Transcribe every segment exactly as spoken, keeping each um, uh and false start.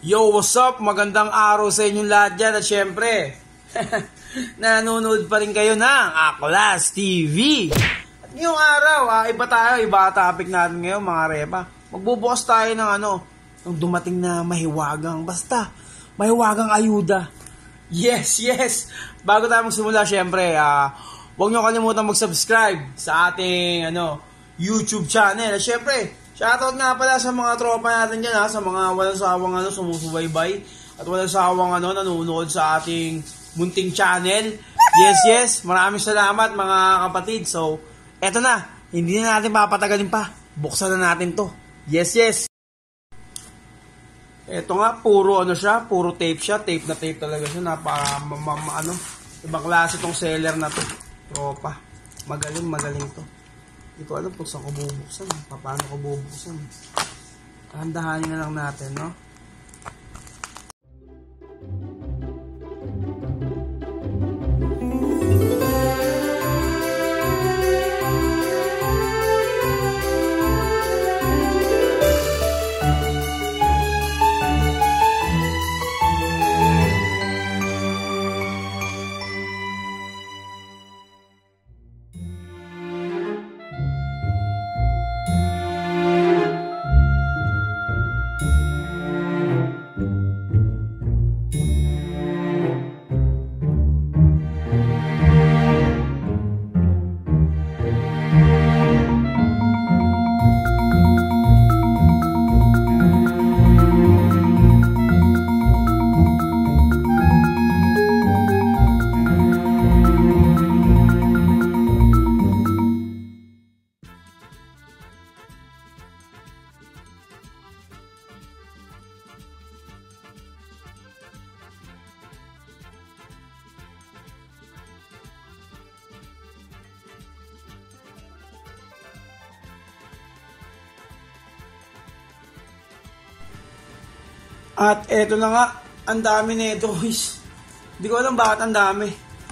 Yo, what's up? Magandang araw sa inyong lahat dyan. At syempre, nanonood pa rin kayo ng Aklas T V. At ngayong araw, ah, iba tayo, iba topic natin ngayon mga repa. Magbubukas tayo ng ano, ng dumating na mahiwagang, basta, mahiwagang ayuda. Yes, yes. Bago tayo magsimula, syempre, ah, huwag nyo kalimutan mag-subscribe sa ating ano, YouTube channel. At syempre, shoutout nga pala sa mga tropa natin dyan ha, sa mga walang sawang ano, sumusubaybay at walang sawang ano, nanonood sa ating munting channel. Yes, yes, maraming salamat mga kapatid. So, eto na, hindi na natin papatagalin pa. Buksan na natin to. Yes, yes. Eto nga, puro ano siya, puro tape siya. Tape na tape talaga siya. Napaka, ma, ma, ma, ano, ibang klase tong seller na to. Tropa. Magaling, magaling to. Hindi ko alam kung saan ko bubuksan. Paano ko bubuksan. Handahanin na lang natin, no? At eto na nga, ang dami na ito, guys. Hindi ko alam bakit ang dami.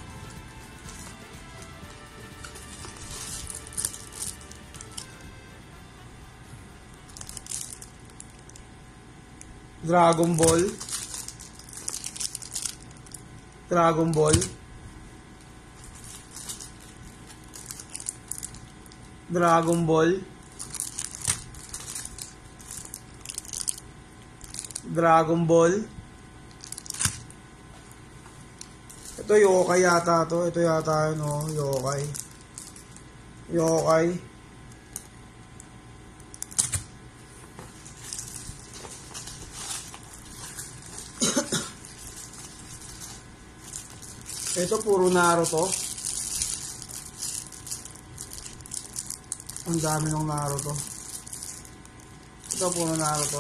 Dragon Ball. Dragon Ball. Dragon Ball. Dragon Ball. Ito yokai yata to. Ito yata yun, oh, yokai. Yokai. Ito puro Naruto. Ang dami ng Naruto. Ito puro Naruto.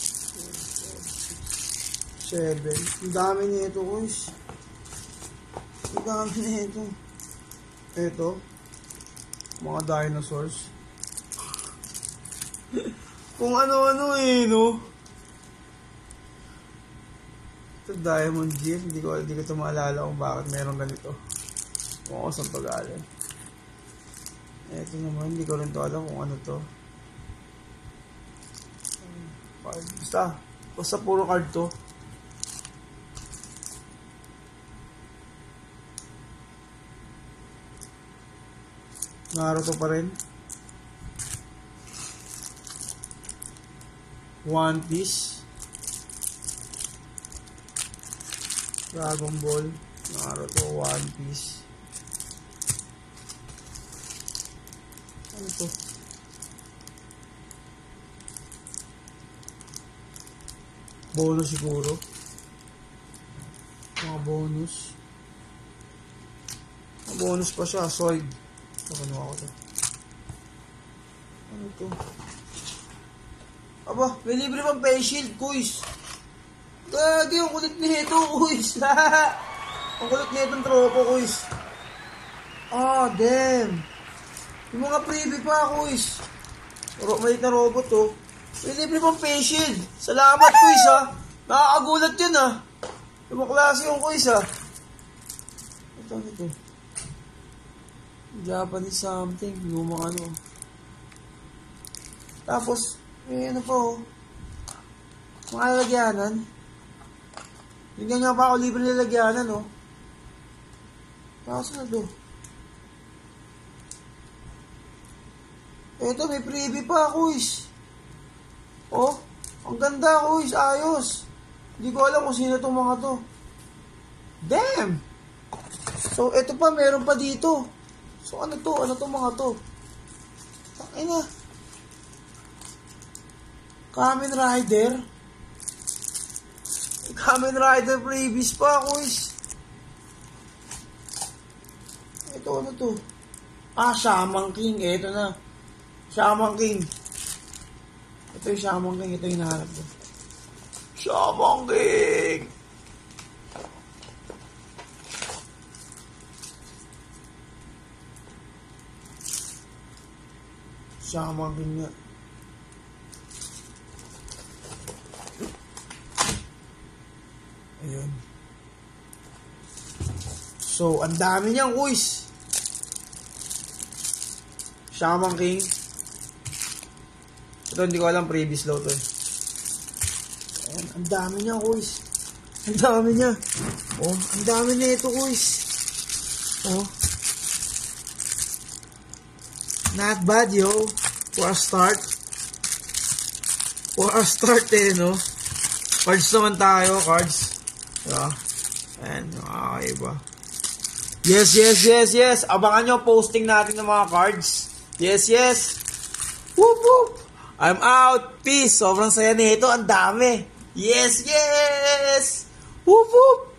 Seven. Ang dami nito, guys. Ang dami nito. Ito. Mga dinosaurs. Kung ano-ano eh, no? Ito, Diamond Gear. Hindi ko, hindi ko ito maalala kung bakit meron ganito. Kung ako saan pag-alim. Ito naman, hindi ko rin ito alam kung ano to. Basta. Basta puro card to. Naruto pa rin. One Piece. Dragon Ball. Naruto, One Piece. Ano to? Bonus siguro. Mga bonus. Mga bonus pa siya. Soid. Ano ako to? Ano to? Aba, may libre pang face shield, kuys. Gagi, ang kulit nito, kuys. Ang kulit nitong tropo, kuys. Ah, damn. Yung mga freebie pa, kuys. Maliit na robot, oh. May libre pang face shield. Salamat, kuys, ha. Nakakagulat yun, ha. Yung klase yung kuys, ha. Ito, ito. Japanese something, lumang ano. Tapos, may ano pa oh. Mga lagyanan. Hindi nga pa ako libre nilagyanan, no? Tapos na to. Eto, may freebie pa, kuys. Oh, ang ganda, kuys. Ayos. Hindi ko alam kung sino itong mga to. Damn! So, eto pa, meron pa dito. So, ano to? Ano to mga to? Takina. Kamen Rider. Kamen Rider freebies pa, kuys. Ito, ano to? Ah, Shaman King. Ito na. Shaman King. Ito yung Shaman King. Ito yung hinahanap ko. Shaman King! Shaman King nga. Ayun. So, ang dami niyang kuys. Shaman King. Ito, hindi ko alam, previous low to eh. Ayan, ang dami niya, kuys. Ang dami niya. Oh, ang dami niya ito, kuys. Oh. Not bad, yo. For a start. For a start, eh, no? Cards naman tayo, cards. Diba? Ayan, okay ba? Yes, yes, yes, yes. Abangan nyo posting natin ng mga cards. Yes, yes. Whoop, whoop. I'm out. Peace. Sobrang saya nito. Ang dami. Yes, yes. Whoop, whoop.